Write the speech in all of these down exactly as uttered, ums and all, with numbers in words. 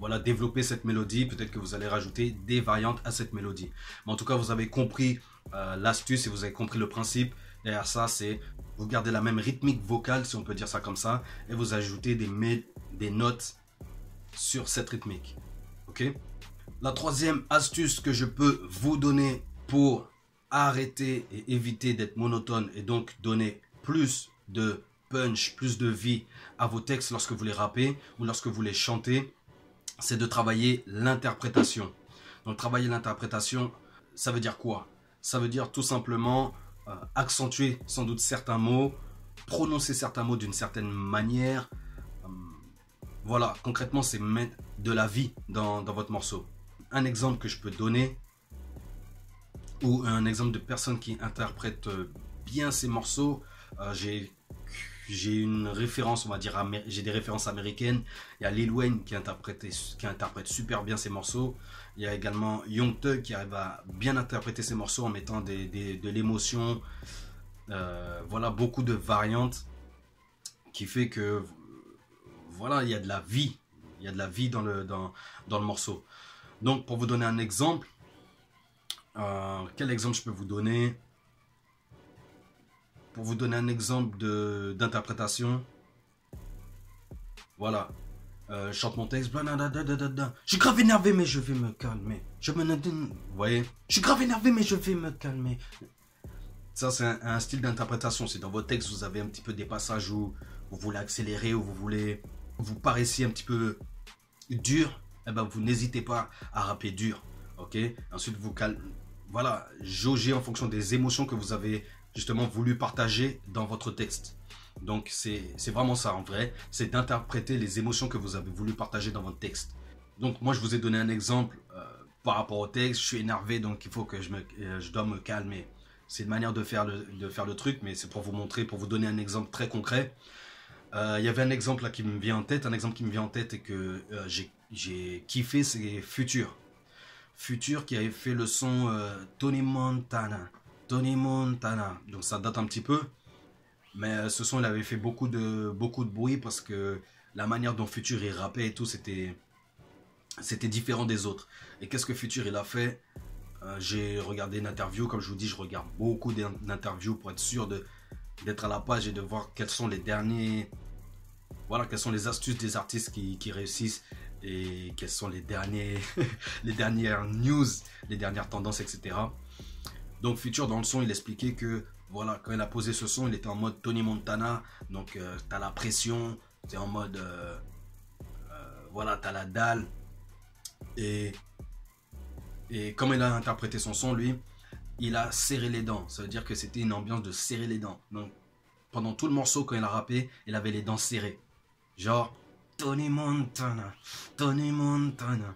voilà, développer cette mélodie. Peut-être que vous allez rajouter des variantes à cette mélodie. Mais en tout cas, vous avez compris euh, l'astuce et vous avez compris le principe. Derrière ça, c'est vous gardez la même rythmique vocale, si on peut dire ça comme ça, et vous ajoutez des, des notes sur cette rythmique. Ok? La troisième astuce que je peux vous donner pour arrêter et éviter d'être monotone et donc donner plus de punch, plus de vie à vos textes lorsque vous les rappez ou lorsque vous les chantez, c'est de travailler l'interprétation. Donc travailler l'interprétation, ça veut dire quoi? Ça veut dire tout simplement euh, accentuer sans doute certains mots, prononcer certains mots d'une certaine manière. Euh, voilà, concrètement, c'est mettre de la vie dans, dans votre morceau. Un exemple que je peux donner, ou un exemple de personne qui interprète bien ces morceaux, euh, j'ai j'ai une référence, on va dire, j'ai des références américaines. Il y a Lil Wayne qui interprète, qui interprète super bien ses morceaux. Il y a également Young Thug qui arrive à bien interpréter ses morceaux en mettant des, des, de l'émotion. Euh, voilà, beaucoup de variantes qui fait que voilà, il y a de la vie. Il y a de la vie dans le, dans, dans le morceau. Donc, pour vous donner un exemple, euh, quel exemple je peux vous donner? Pour vous donner un exemple d'interprétation, voilà, euh, je chante mon texte, je suis grave énervé mais je vais me calmer, je me... Vous voyez, je suis grave énervé mais je vais me calmer. Ça c'est un, un style d'interprétation, c'est dans vos textes, vous avez un petit peu des passages où vous voulez accélérer, où vous voulez, vous paraissiez un petit peu dur, eh ben vous n'hésitez pas à rapper dur, ok? Ensuite vous calmez, voilà, jaugez en fonction des émotions que vous avez justement voulu partager dans votre texte. Donc c'est vraiment ça en vrai, c'est d'interpréter les émotions que vous avez voulu partager dans votre texte. Donc moi je vous ai donné un exemple euh, par rapport au texte, je suis énervé donc il faut que je, me, euh, je dois me calmer. C'est une manière de faire le, de faire le truc, mais c'est pour vous montrer, pour vous donner un exemple très concret. Euh, il y avait un exemple là qui me vient en tête, un exemple qui me vient en tête et que euh, j'ai kiffé, c'est Future. Future qui avait fait le son euh, Tony Montana. Tony Montana, donc ça date un petit peu, mais ce son il avait fait beaucoup de, beaucoup de bruit parce que la manière dont Future il rappait et tout, c'était c'était différent des autres. Et qu'est-ce que Future il a fait? euh, J'ai regardé une interview, comme je vous dis, je regarde beaucoup d'interviews pour être sûr d'être à la page et de voir quels sont les derniers, voilà, quelles sont les astuces des artistes qui, qui réussissent et quelles sont les derniers, les dernières news, les dernières tendances, et cetera. Donc Future dans le son il expliquait que voilà, quand il a posé ce son il était en mode Tony Montana, donc euh, t'as la pression, t'es en mode euh, euh, voilà, t'as la dalle et, et comme il a interprété son son lui, il a serré les dents, ça veut dire que c'était une ambiance de serrer les dents. Donc pendant tout le morceau quand il a rappé il avait les dents serrées, genre Tony Montana, Tony Montana.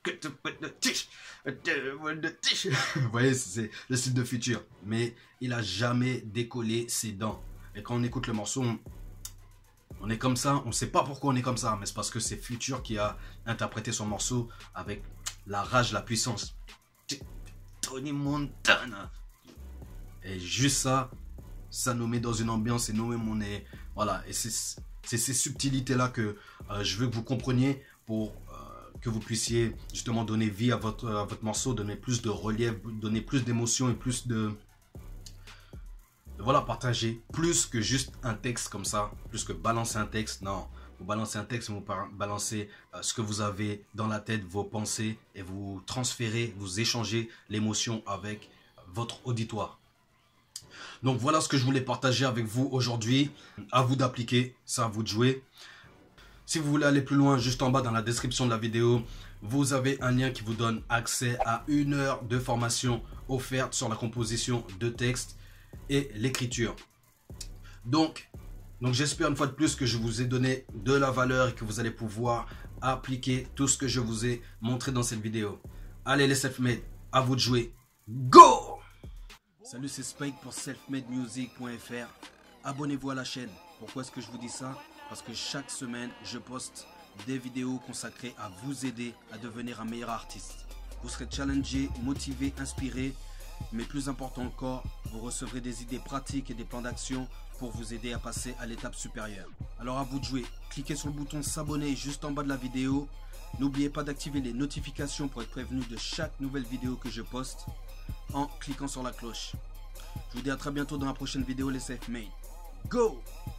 Vous voyez, c'est le style de Future. Mais il a jamais décollé ses dents. Et quand on écoute le morceau, on, on est comme ça. On ne sait pas pourquoi on est comme ça. Mais c'est parce que c'est Future qui a interprété son morceau avec la rage, la puissance. Tony Montana. Et juste ça, ça nous met dans une ambiance et nous-mêmes on est... Voilà, et c'est... C'est ces subtilités-là que euh, je veux que vous compreniez pour euh, que vous puissiez justement donner vie à votre, à votre morceau, donner plus de relief, donner plus d'émotion et plus de, de... Voilà, partager plus que juste un texte comme ça, plus que balancer un texte. Non, vous balancez un texte, vous balancez euh, ce que vous avez dans la tête, vos pensées, et vous transférez, vous échangez l'émotion avec votre auditoire. Donc voilà ce que je voulais partager avec vous aujourd'hui. À vous d'appliquer, c'est à vous de jouer. Si vous voulez aller plus loin, juste en bas dans la description de la vidéo, vous avez un lien qui vous donne accès à une heure de formation offerte sur la composition de texte et l'écriture. Donc, donc j'espère une fois de plus que je vous ai donné de la valeur et que vous allez pouvoir appliquer tout ce que je vous ai montré dans cette vidéo. Allez les self-made, à vous de jouer. Go! Salut, c'est Spike pour self made music point F R. Abonnez-vous à la chaîne. Pourquoi est-ce que je vous dis ça? Parce que chaque semaine, je poste des vidéos consacrées à vous aider à devenir un meilleur artiste. Vous serez challengé, motivé, inspiré, mais plus important encore, vous recevrez des idées pratiques et des plans d'action pour vous aider à passer à l'étape supérieure. Alors à vous de jouer. Cliquez sur le bouton s'abonner juste en bas de la vidéo. N'oubliez pas d'activer les notifications pour être prévenu de chaque nouvelle vidéo que je poste en cliquant sur la cloche. Je vous dis à très bientôt dans la prochaine vidéo les self-made. Go!